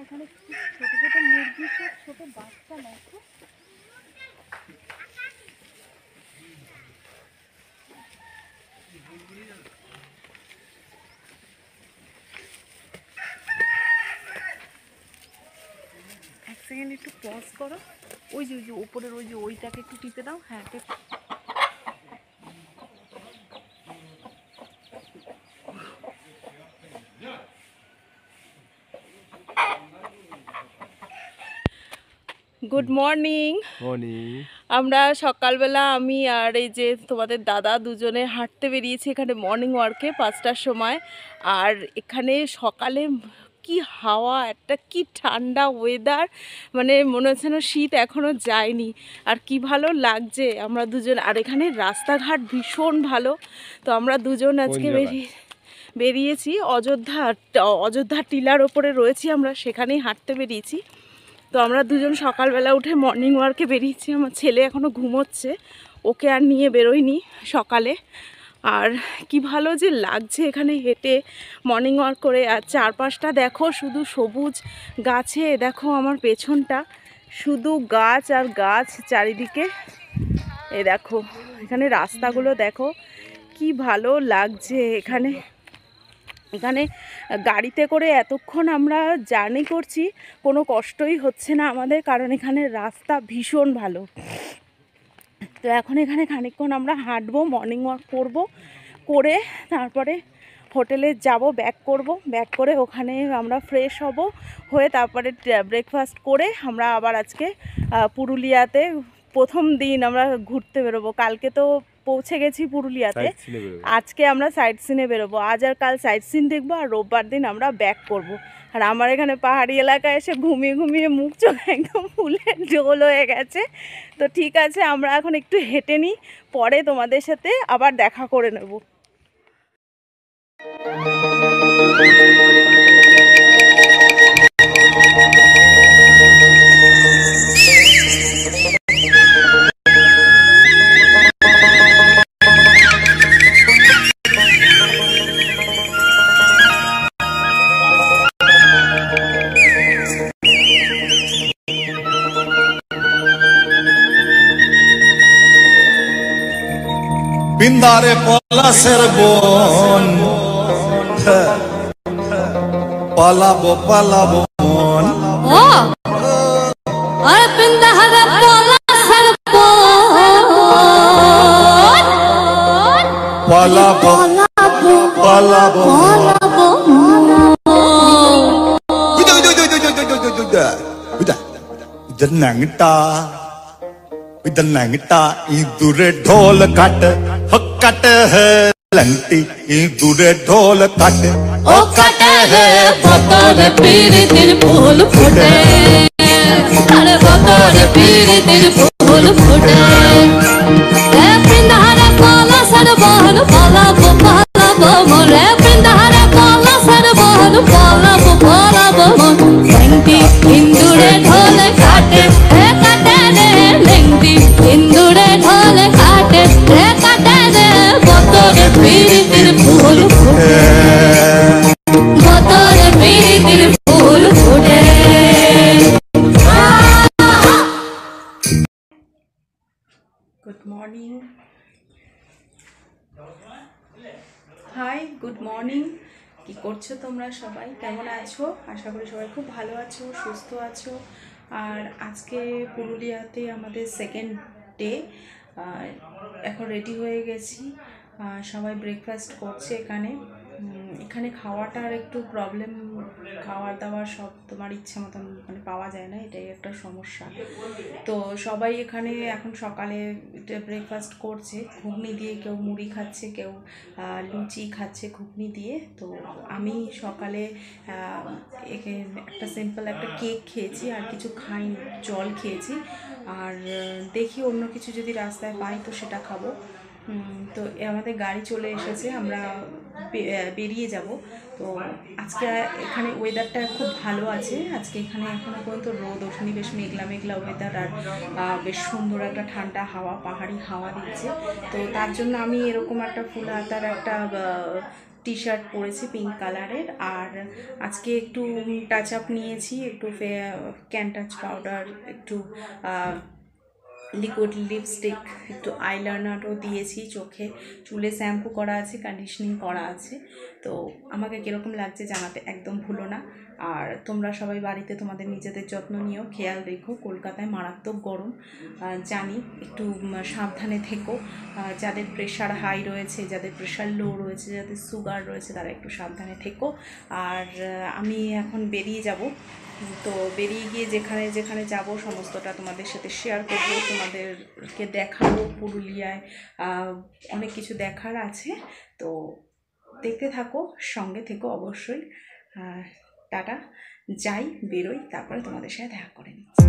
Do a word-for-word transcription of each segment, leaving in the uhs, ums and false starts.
এখানে ছোট ছোট মুরগি, সব ছোট বাচ্চা দেখো। এক সেকেন্ড একটু পজ করো। ওই যে ওই যে উপরের ওই যে ওইটাকে একটু টিপে দাও। হ্যাঁ, গুড মর্নিং। মর্নিং। আমরা সকালবেলা আমি আর এই যে তোমাদের দাদা দুজনে হাঁটতে বেরিয়েছি এখানে মর্নিং ওয়ার্কে পাঁচটার সময়। আর এখানে সকালে কি হাওয়া, একটা কি ঠান্ডা ওয়েদার, মানে মনে হচ্ছে না শীত এখনও যায়নি। আর কি ভালো লাগছে আমরা দুজন। আর এখানে রাস্তাঘাট ভীষণ ভালো। তো আমরা দুজন আজকে বেরিয়ে বেরিয়েছি অযোধ্যা অযোধ্যা টিলার ওপরে রয়েছি আমরা, সেখানেই হাঁটতে বেরিয়েছি। তো আমরা দুজন সকালবেলা উঠে মর্নিং ওয়ার্কে বেরিয়েছি। আমার ছেলে এখনও ঘুমোচ্ছে, ওকে আর নিয়ে বেরোয়নি সকালে। আর কি ভালো যে লাগছে এখানে হেঁটে মর্নিং ওয়ার্ক করে। আর চারপাশটা দেখো শুধু সবুজ গাছে, দেখো আমার পেছনটা শুধু গাছ আর গাছ চারিদিকে। এ দেখো এখানে রাস্তাগুলো দেখো কি ভালো লাগছে। এখানে এখানে গাড়িতে করে এতক্ষণ আমরা জার্নি করছি, কোনো কষ্টই হচ্ছে না আমাদের, কারণ এখানে রাস্তা ভীষণ ভালো। তো এখন এখানে খানিকক্ষণ আমরা হাঁটবো, মর্নিং ওয়াক করবো, করে তারপরে হোটেলে যাব, ব্যাক করব। ব্যাক করে ওখানে আমরা ফ্রেশ হব, হয়ে তারপরে ব্রেকফাস্ট করে আমরা আবার আজকে পুরুলিয়াতে প্রথম দিন আমরা ঘুরতে বেরোবো। কালকে তো পৌঁছে গেছি পুরুলিয়াতে, আজকে আমরা সাইট সিনে বেরোবো। আজ আর কাল সাইট সিন দেখবো, আর রোববার দিন আমরা ব্যাক করব। আর আমার এখানে পাহাড়ি এলাকায় এসে ঘুমিয়ে ঘুমিয়ে মুখ চোখ একদম ফুলের ঝোল হয়ে গেছে। তো ঠিক আছে, আমরা এখন একটু হেঁটে নিই, পরে তোমাদের সাথে আবার দেখা করে নেব। পিন্দারে পলাশের বন, পালাবো পালাবো মন। ও আর পিন্দারে পলাশের বন, পালাবো পালাবো পালাবো উদা উদা উদা উদা উদা উদা উদা উদা নাংটা উদা নাংটা ইঁদুরে ঢোল কাট হকাট হে লংটি ইঁদুরে ঢোল কাট ও কাটে হে ভতরে পীরিতির ফুল ফুটে, আরে ভতরে পীরিতির ফুল ফুটে। এ পিন্দারে পলাশের বন, পালাবো পালাবো মন। এ পিন্দারে পলাশের বন, পালাবো পালাবো মন। লেংটি ইন্দুরে ঢোল কাটে, হে কাটে রে লেংটি ইন্দুরে ঢোল কাটে, হে কাটে রে ভতরে পীরিতির ফুল ফুটে, ভতরে পীরিতির ফুল ফুটে। Good morning, hi good morning. কি করছো তোমরা সবাই, কেমন আছো? আশা করি সবাই খুব ভালো আছো, সুস্থ আছো। আর আজকে পুরুলিয়াতে আমাদের সেকেন্ড ডে। এখন রেডি হয়ে গেছি, সবাই ব্রেকফাস্ট করছে এখানে। এখানে খাওয়াটার একটু প্রবলেম, খাওয়া দাওয়া সব তোমার ইচ্ছা মতন মানে পাওয়া যায় না, এটাই একটা সমস্যা। তো সবাই এখানে এখন সকালে ব্রেকফাস্ট করছে ঘুগনি দিয়ে, কেউ মুড়ি খাচ্ছে, কেউ লুচি খাচ্ছে ঘুগনি দিয়ে। তো আমি সকালে একটা সিম্পল একটা কেক খেয়েছি, আর কিছু খাইনি, জল খেয়েছি। আর দেখি অন্য কিছু যদি রাস্তায় পাই তো সেটা খাবো। তো আমাদের গাড়ি চলে এসেছে, আমরা বেরিয়ে যাব। তো আজকে এখানে ওয়েদারটা খুব ভালো আছে। আজকে এখানে এখনও পর্যন্ত রোদ ওঠেনি, বেশ মেঘলা মেঘলা ওয়েদার, আর বেশ সুন্দর একটা ঠান্ডা হাওয়া, পাহাড়ি হাওয়া দিচ্ছে। তো তার জন্য আমি এরকম একটা ফুল হাতার একটা টি শার্ট পরেছি পিঙ্ক কালারের। আর আজকে একটু টাচ আপ নিয়েছি, একটু ক্যান টাচ পাউডার, একটু লিকুইড লিপস্টিক, একটু আইলাইনারও দিয়েছি চোখে, চুলে শ্যাম্পু করা আছে, কন্ডিশনিং করা আছে। তো আমাকে কীরকম লাগছে জানাতে একদম ভুলো না। আর তোমরা সবাই বাড়িতে তোমাদের নিজেদের যত্ন নিও, খেয়াল রেখো। কলকাতায় মারাত্মক গরম জানি, একটু সাবধানে থেকো। যাদের প্রেশার হাই রয়েছে, যাদের প্রেশার লো রয়েছে, যাদের সুগার রয়েছে, তারা একটু সাবধানে থেকো। আর আমি এখন বেরিয়ে যাব, তো বেরিয়ে গিয়ে যেখানে যেখানে যাব সমস্তটা তোমাদের সাথে শেয়ার করবো, তোমাদেরকে দেখাবো। পুরুলিয়ায় অনেক কিছু দেখার আছে, তো দেখতে থাকো, সঙ্গে থেকো অবশ্যই। টাটা, যাই, বেরোই, তারপরে তোমাদের সাথে দেখা করে নিচ্ছি।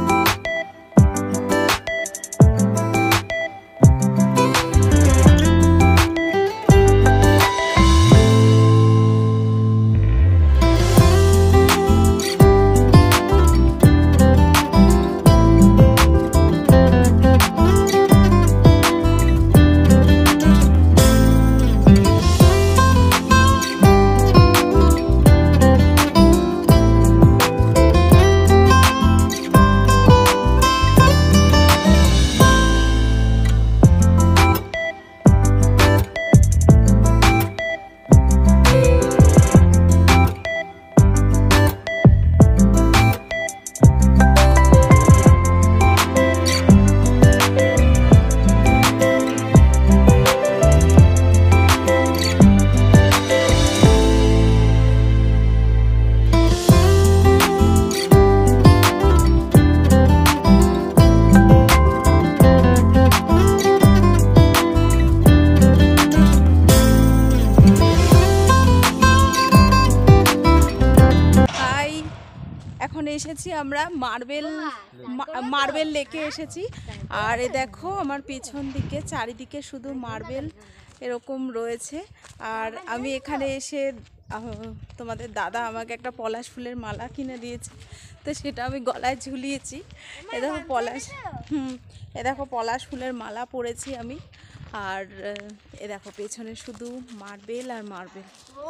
এসেছি আমরা মার্বেল মার্বেল লেকে এসেছি। আর এ দেখো আমার পেছন দিকে চারিদিকে শুধু মার্বেল এরকম রয়েছে। আর আমি এখানে এসে তোমাদের দাদা আমাকে একটা পলাশ ফুলের মালা কিনে দিয়েছে, তো সেটা আমি গলায় ঝুলিয়েছি। এ দেখো পলাশ হুম এ দেখো পলাশ ফুলের মালা পরেছি আমি। আর এ দেখো পেছনে শুধু মার্বেল আর মার্বেল।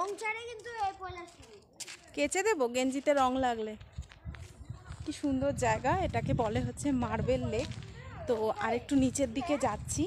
কেচে দেবো গেঞ্জিতে রং লাগলে। কি সুন্দর জায়গা, এটাকে বলে হচ্ছে মার্বেল লেক। তো আরেকটু নিচের দিকে যাচ্ছি।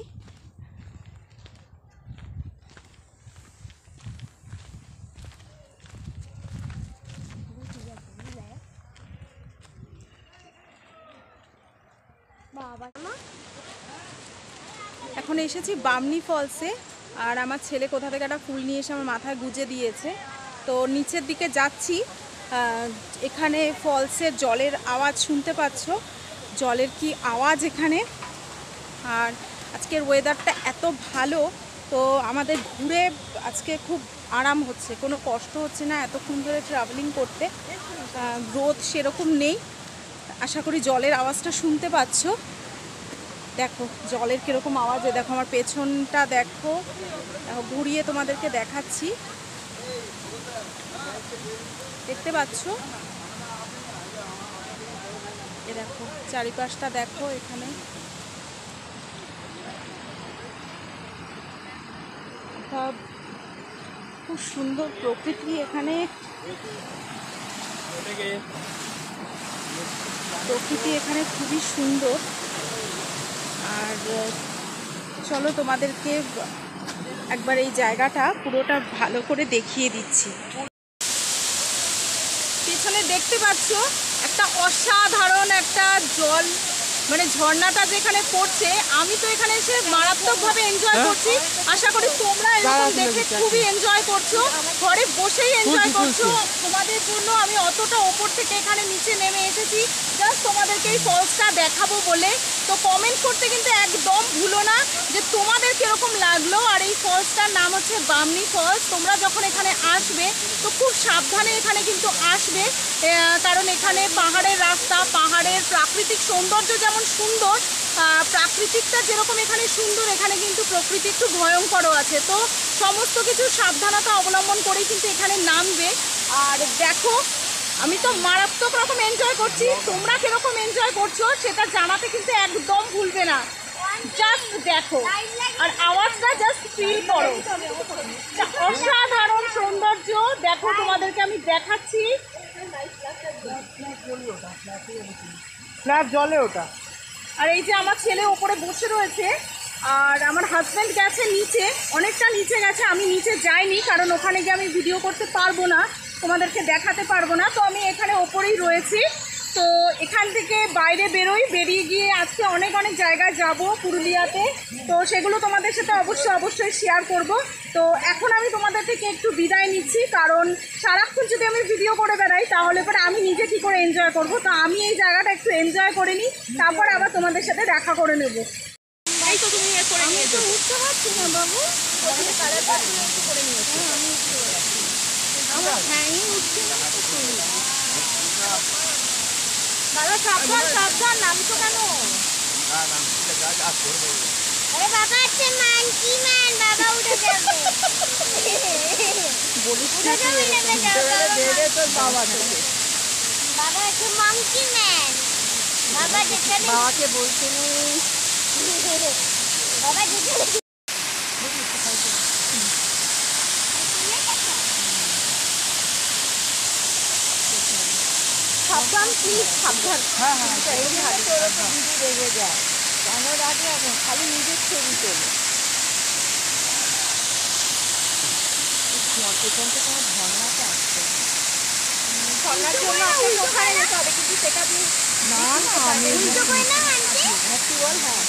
এখন এসেছি বামনি ফলসে। আর আমার ছেলে কোথা থেকে একটা ফুল নিয়ে এসে আমার মাথায় গুজে দিয়েছে। তো নিচের দিকে যাচ্ছি। এখানে ফলসের জলের আওয়াজ শুনতে পাচ্ছ, জলের কি আওয়াজ এখানে। আর আজকের ওয়েদারটা এত ভালো, তো আমাদের ঘুরে আজকে খুব আরাম হচ্ছে, কোনো কষ্ট হচ্ছে না এতক্ষণ ধরে ট্রাভেলিং করতে। রোদ সেরকম নেই, আশা করি জলের আওয়াজটা শুনতে পাচ্ছ। দেখো জলের কীরকম আওয়াজ। দেখো আমার পেছনটা দেখো, ঘুরিয়ে তোমাদেরকে দেখাচ্ছি, দেখতে পাচ্ছ। এ দেখো চারিপাশটা দেখো, এখানে খুব সুন্দর প্রকৃতি। এখানে প্রকৃতি এখানে খুবই সুন্দর। আর চলো তোমাদেরকে একবার এই জায়গাটা পুরোটা ভালো করে দেখিয়ে দিচ্ছি। পেছনে দেখতে পাচ্ছ একটা অসাধারণ একটা জল, মানে ঝর্ণাটা যেখানে পড়ছে। আমি তো এখানে এসে মারাত্মকভাবে এনজয় করছি, আশা করি তোমরা এরকম দেখে খুবই এনজয় করছো, ঘরে বসেই এনজয় করছো। তোমাদের জন্য আমি অতটা ওপর থেকে এখানে নিচে নেমে এসেছি জাস্ট তোমাদেরকে এই ফলসটা দেখাবো বলে। তো কমেন্ট করতে কিন্তু একদম ভুলো না যে তোমাদের কীরকম লাগলো। আর এই ফলসটার নাম হচ্ছে বামনি ফলস। তোমরা যখন এখানে আসবে তো খুব সাবধানে এখানে কিন্তু আসবে, কারণ এখানে পাহাড়ের রাস্তা, পাহাড়ের প্রাকৃতিক সৌন্দর্য যেমন সুন্দর, প্রাকৃতিকটা যেরকম এখানে সুন্দর, এখানে কিন্তু প্রকৃতি একটু ভয়ঙ্করও আছে। তো সমস্ত কিছু সাবধানতা অবলম্বন করেই কিন্তু এখানে নামবে। আর দেখো আমি তো মারাত্মক রকম এনজয় করছি, তোমরা কীরকম এনজয় করছো সেটা জানাতে কিন্তু একদম ভুলবে না। জাস্ট দেখো আর আওয়াজটা জাস্ট ফিল করো। অসাধারণ সৌন্দর্য, দেখো তোমাদেরকে আমি দেখাচ্ছি। ফ্ল্যাট জলে ওটা। আর এই যে আমার ছেলে ওপরে বসে রয়েছে আর আমার হাজব্যান্ড গেছে নিচে, অনেকটা নিচে গেছে। আমি নিচে যাইনি কারণ ওখানে গিয়ে আমি ভিডিও করতে পারবো না, তোমাদেরকে দেখাতে পারবো না। তো আমি এখানে ওপরেই রয়েছি। তো এখান থেকে বাইরে বেরোই, বেরিয়ে গিয়ে আজকে অনেক অনেক জায়গায় যাব পুরুলিয়াতে। তো সেগুলো তোমাদের সাথে অবশ্যই অবশ্যই শেয়ার করব। তো এখন আমি তোমাদের থেকে একটু বিদায় নিচ্ছি, কারণ সারাক্ষণ যদি আমি ভিডিও করে বেড়াই তাহলে পরে আমি নিজে কী করে এনজয় করব। তো আমি এই জায়গাটা একটু এনজয় করে নিই, তারপর আবার তোমাদের সাথে দেখা করে নেব। এই তো তুমি করে নিয়েছো, উঠতে পারছি না বাবু, করে নিয়েছো। আমার হ্যাংই উঠছে না। বাবা সাবধান সাবধান, নামছো কেন? আরে বাবা আছে মানকি ম্যান, বাবা উঠে যাবে। বলিস উঠে যাবে নেমে যাও বাবা। তোর বাবা থেকে বাবা আছে মানকি ম্যান, বাবা যেখানে বাবাকে বলছে বাবা যেখানে সাবধান প্লিজ, সাবধান। হ্যাঁ হ্যাঁ রেগে যায় কেন রাগে এখন খালি নিজের ছবি তোলে। এখান থেকে আমার ঝর্ণাটা আসছে ঝর্ণার জন্য আপনাকে ওখানে যেতে হবে, কিন্তু সেটা দিয়ে না না আমি উল্টো করে না আনতে। একটু বল। হ্যাঁ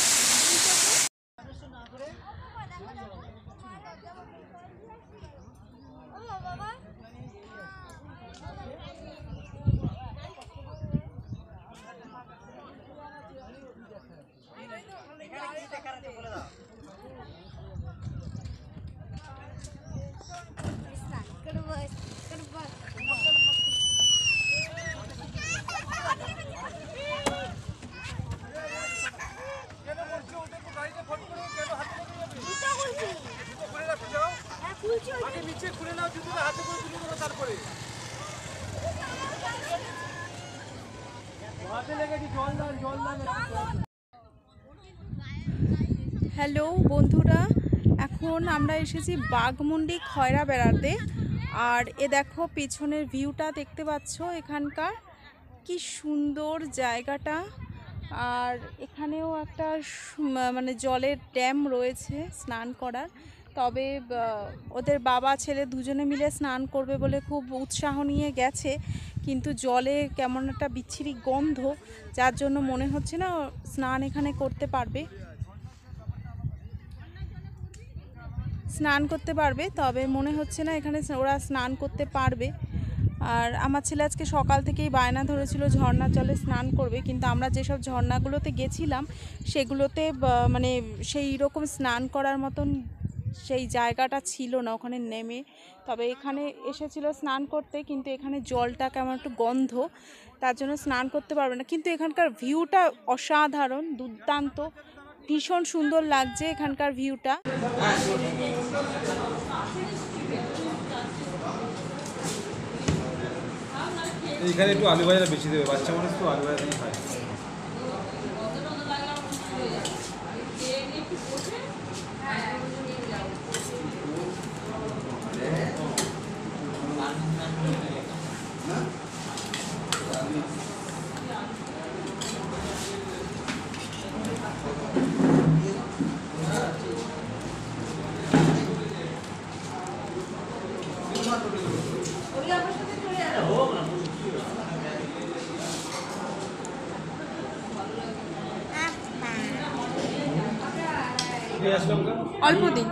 ও বাবা হ্যালো বন্ধুরা, এখন আমরা এসেছি বাঘমুন্ডি খয়রা বেড়াতে। আর এ দেখো পেছনের ভিউটা দেখতে পাচ্ছ, এখানকার কি সুন্দর জায়গাটা। আর এখানেও একটা সু- মানে জলের ড্যাম রয়েছে স্নান করার। তবে ওদের বাবা ছেলে দুজনে মিলে স্নান করবে বলে খুব উৎসাহ নিয়ে গেছে, কিন্তু জলে কেমন একটা বিচ্ছিরি গন্ধ, যার জন্য মনে হচ্ছে না স্নান এখানে করতে পারবে স্নান করতে পারবে তবে মনে হচ্ছে না এখানে ওরা স্নান করতে পারবে। আর আমার ছেলে আজকে সকাল থেকেই বায়না ধরেছিল ঝর্ণার জলে স্নান করবে, কিন্তু আমরা যেসব ঝর্ণাগুলোতে গেছিলাম সেগুলোতে মানে সেই রকম স্নান করার মতন সেই জায়গাটা ছিল না ওখানে নেমে। তবে এখানে এসেছিল স্নান করতে, কিন্তু এখানে জলটা কেমন একটু গন্ধ, তার জন্য স্নান করতে পারবে না। কিন্তু এখানকার ভিউটা অসাধারণ, দুর্দান্ত, ভীষণ সুন্দর লাগছে এখানকার ভিউটা। এইখানে একটু আলু ভাজা বেশি দেবে, বাচ্চা মানুষ তো আলু ভাজা দিয়ে খায়। অল্প দিন।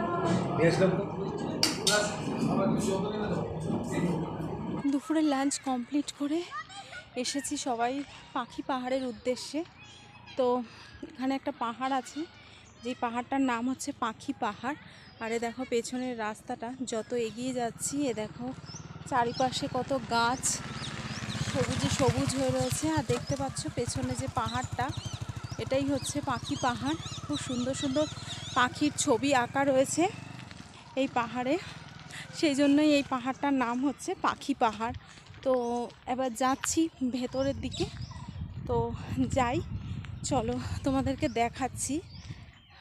দুপুরে লাঞ্চ কমপ্লিট করে এসেছি সবাই পাখি পাহাড়ের উদ্দেশ্যে। তো এখানে একটা পাহাড় আছে, যে পাহাড়টার নাম হচ্ছে পাখি পাহাড়। আর এ দেখো পেছনের রাস্তাটা, যত এগিয়ে যাচ্ছি এ দেখো চারিপাশে কত গাছ সবুজে সবুজ হয়ে রয়েছে। আর দেখতে পাচ্ছ পেছনে যে পাহাড়টা, এটাই হচ্ছে পাখি পাহাড়। খুব সুন্দর সুন্দর পাখির ছবি আঁকা রয়েছে এই পাহাড়ে, সেই জন্যই এই পাহাড়টার নাম হচ্ছে পাখি পাহাড়। তো এবার যাচ্ছি ভেতরের দিকে, তো যাই, চলো তোমাদেরকে দেখাচ্ছি।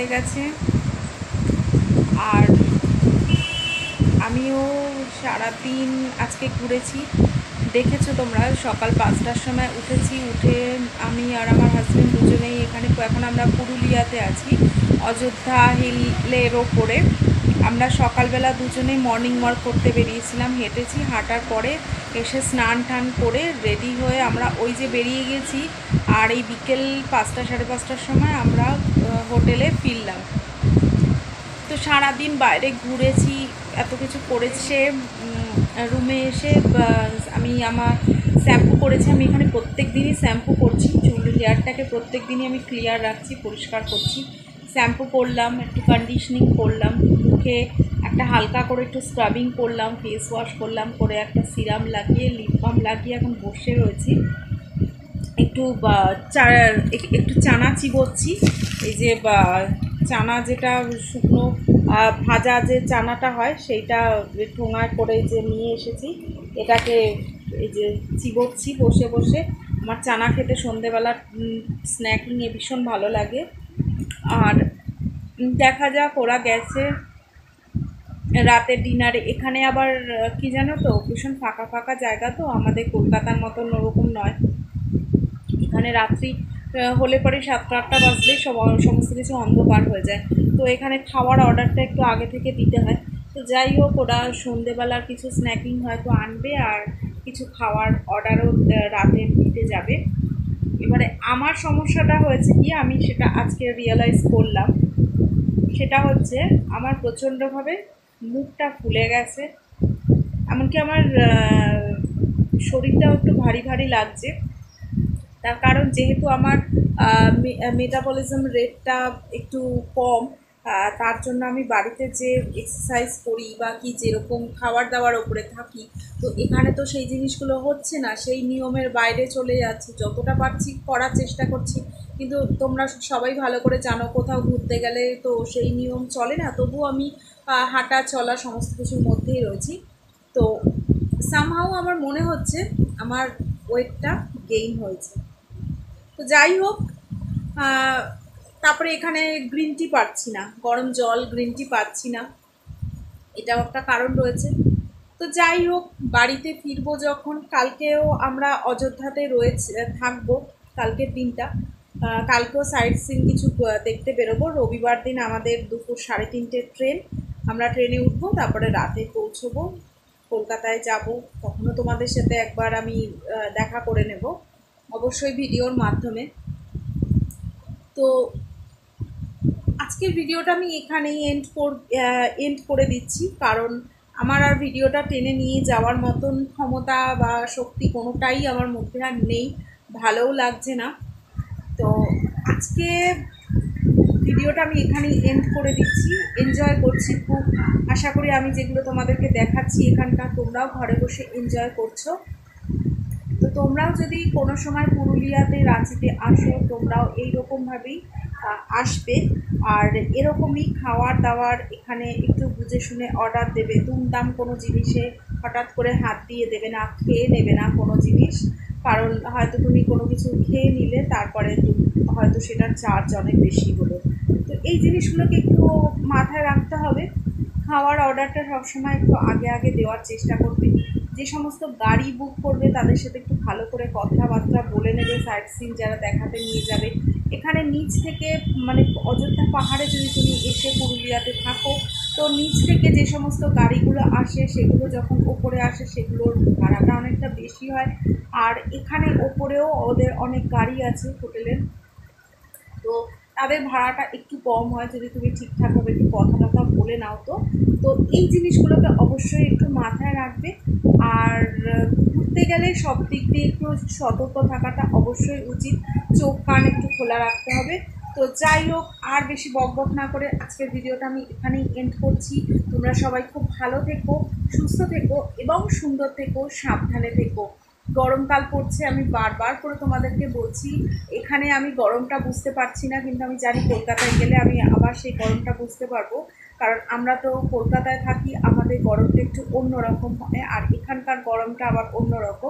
হয়ে গেছে, আর আমিও সারাদিন আজকে ঘুরেছি। দেখেছো তোমরা, সকাল পাঁচটার সময় উঠেছি, উঠে আমি আর আমার হাজব্যান্ড দুজনেই এখানে, এখন আমরা পুরুলিয়াতে আছি, অযোধ্যা হিলের ওপরে। আমরা সকালবেলা দুজনেই মর্নিং ওয়াক করতে বেরিয়েছিলাম, হেঁটেছি, হাঁটার পরে এসে স্নান টান করে রেডি হয়ে আমরা ওই যে বেরিয়ে গেছি। আর এই বিকেল পাঁচটা সাড়ে পাঁচটার সময় আমরা হোটেলে ফিরলাম। তো সারাদিন বাইরে ঘুরেছি, এত কিছু করেছে। রুমে এসে আমি আমার শ্যাম্পু করেছি, আমি এখানে প্রত্যেক দিনই শ্যাম্পু করছি, চুল হেয়ারটাকে প্রত্যেক দিনই আমি ক্লিয়ার রাখছি, পরিষ্কার করছি। শ্যাম্পু করলাম, একটু কন্ডিশনিং করলাম, মুখে একটা হালকা করে একটু স্ক্রাবিং করলাম, ফেস ওয়াশ করলাম, করে একটা সিরাম লাগিয়ে লিপ বাম লাগিয়ে এখন বসে রয়েছি। একটু একটু চানা চিবোচ্ছি, এই যে চানা যেটা শুকনো ভাজা যে চানাটা হয় সেইটা ঠোঙায় করে যে নিয়ে এসেছি, এটাকে এই যে চিবোচ্ছি বসে বসে। আমার চানা খেতে সন্ধেবেলা স্ন্যাকিংয়ে ভীষণ ভালো লাগে। আর দেখা যাক, ওরা গেছে রাতের ডিনারে। এখানে আবার কি জানো তো, ভীষণ ফাঁকা ফাঁকা জায়গা, তো আমাদের কলকাতার মতন ওরকম নয়। এখানে রাত্রি হলে পরে সাতটা আটটা বাজলেই সব সমস্ত কিছু অন্ধকার হয়ে যায়। তো এখানে খাওয়ার অর্ডারটা একটু আগে থেকে দিতে হয়। তো যাই হোক, ওরা সন্ধেবেলার কিছু স্ন্যাকিং হয়তো আনবে, আর কিছু খাওয়ার অর্ডারও রাতে দিতে যাবে। এবারে আমার সমস্যাটা হয়েছে কি, আমি সেটা আজকে রিয়েলাইজ করলাম, সেটা হচ্ছে আমার প্রচণ্ডভাবে মুখটা ফুলে গেছে, এমনকি আমার শরীরটাও একটু ভারী ভারী লাগছে। তার কারণ যেহেতু আমার মেটাবলিজম রেটটা একটু কম, তার জন্য আমি বাড়িতে যে এক্সারসাইজ করি বা কি যেরকম খাবার দাবার ওপরে থাকি, তো এখানে তো সেই জিনিসগুলো হচ্ছে না, সেই নিয়মের বাইরে চলে যাচ্ছি। যতটা পারছি করার চেষ্টা করছি, কিন্তু তোমরা সবাই ভালো করে জানো, কোথাও ঘুরতে গেলে তো সেই নিয়ম চলে না, তবুও আমি হাঁটা চলা সমস্ত কিছুর মধ্যেই রয়েছি। তো সামহাও আমার মনে হচ্ছে আমার ওয়েটটা গেইন হয়েছে। তো যাই হোক, তারপরে এখানে গ্রিন টি পাচ্ছি না, গরম জল গ্রিন টি পাচ্ছি না, এটাও একটা কারণ রয়েছে। তো যাই হোক, বাড়িতে ফিরবো যখন, কালকেও আমরা অযোধ্যাতে রয়েছে থাকবো কালকের দিনটা। কালকেও সাইট সিন কিছু দেখতে বেরোবো। রবিবার দিন আমাদের দুপুর সাড়ে তিনটের ট্রেন, আমরা ট্রেনে উঠবো, তারপরে রাতে পৌঁছবো, কলকাতায় যাব। তখনও তোমাদের সাথে একবার আমি দেখা করে নেব, অবশ্যই ভিডিওর মাধ্যমে। তো আজকের ভিডিওটা আমি এখানেই এন্ড কর এন্ড করে দিচ্ছি, কারণ আমার আর ভিডিওটা টেনে নিয়ে যাওয়ার মতন ক্ষমতা বা শক্তি কোনোটাই আমার মধ্যে আর নেই, ভালোও লাগছে না। তো আজকে ভিডিওটা আমি এখানেই এন্ড করে দিচ্ছি। এনজয় করছি খুব, আশা করি আমি যেগুলো তোমাদেরকে দেখাচ্ছি এখানকার তোমরাও ঘরে বসে এনজয় করছো। তো তোমরাও যদি কোনো সময় পুরুলিয়াতে রাঁচিতে আসো, তোমরাও এইরকমভাবেই আসবে, আর এরকমই খাওয়ার দাওয়ার এখানে একটু বুঝে শুনে অর্ডার দেবে। দুমদাম কোনো জিনিসে হঠাৎ করে হাত দিয়ে দেবে না, খেয়ে নেবে না কোনো জিনিস, কারণ হয়তো তুমি কোনো কিছু খেয়ে নিলে তারপরে হয়তো সেটার চার্জ অনেক বেশি হলো। তো এই জিনিসগুলোকে একটু মাথায় রাখতে হবে। খাওয়ার অর্ডারটা সবসময় একটু আগে আগে দেওয়ার চেষ্টা করবে। যে সমস্ত গাড়ি বুক করবে তাদের সাথে একটু ভালো করে কথাবার্তা বলে নেবে, সাইট সিন যারা দেখাতে নিয়ে যাবে। এখানে নিচ থেকে মানে অযোধ্যা পাহাড়ে যদি তুমি এসে পুরুলিয়াতে থাকো, তো নিচ থেকে যে সমস্ত গাড়িগুলো আসে সেগুলো যখন ওপরে আসে সেগুলোর ভাড়াটা অনেকটা বেশি হয়। আর এখানে ওপরেও ওদের অনেক গাড়ি আছে হোটেলের, তো তাদের ভাড়াটা একটু কম হয় যদি তুমি ঠিকঠাকভাবে একটু কথা টথা বলে নাও। তো তো এই জিনিসগুলোকে অবশ্যই একটু মাথায় রাখবে। আর ঘুরতে গেলে সব দিক দিয়ে একটু সতর্ক থাকাটা অবশ্যই উচিত, চোখ কান একটু খোলা রাখতে হবে। তো যাই হোক, আর বেশি বকবক না করে আজকের ভিডিওটা আমি এখানেই এন্ড করছি। তোমরা সবাই খুব ভালো থেকো, সুস্থ থেকো এবং সুন্দর থেকো, সাবধানে থেকো। গরমকাল পড়ছে, আমি বারবার করে তোমাদেরকে বলছি, এখানে আমি গরমটা বুঝতে পারছি না, কিন্তু আমি জানি কলকাতায় গেলে আমি আবার সেই গরমটা বুঝতে পারবো, কারণ আমরা তো কলকাতায় থাকি, আমাদের গরমটা একটু অন্যরকম হয়, আর এখানকার গরমটা আবার অন্যরকম।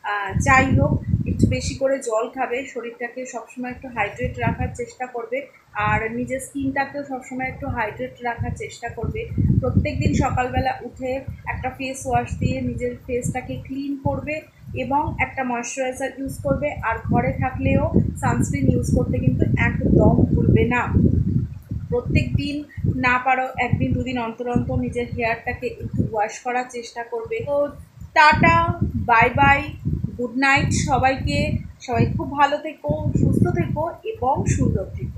যাই হোক, একটু বেশি করে জল খাবে, শরীরটাকে সবসময় একটু হাইড্রেট রাখার চেষ্টা করবে, আর নিজের স্কিনটাকেও সবসময় একটু হাইড্রেট রাখার চেষ্টা করবে। প্রত্যেক দিন সকালবেলা উঠে একটা ফেস ওয়াশ দিয়ে নিজের ফেসটাকে ক্লিন করবে এবং একটা ময়শ্চারাইজার ইউজ করবে। আর ঘরে থাকলেও সানস্ক্রিন ইউজ করতে কিন্তু একদম ভুলবে না। প্রত্যেক দিন না পারো একদিন দুদিন অন্তর অন্তর নিজের হেয়ারটাকে একটু ওয়াশ করার চেষ্টা করবে। তো tata, bye bye, good night সবাইকে। সবাই খুব ভালো থেকো, সুস্থ থেকো এবং সুন্দর থেকো।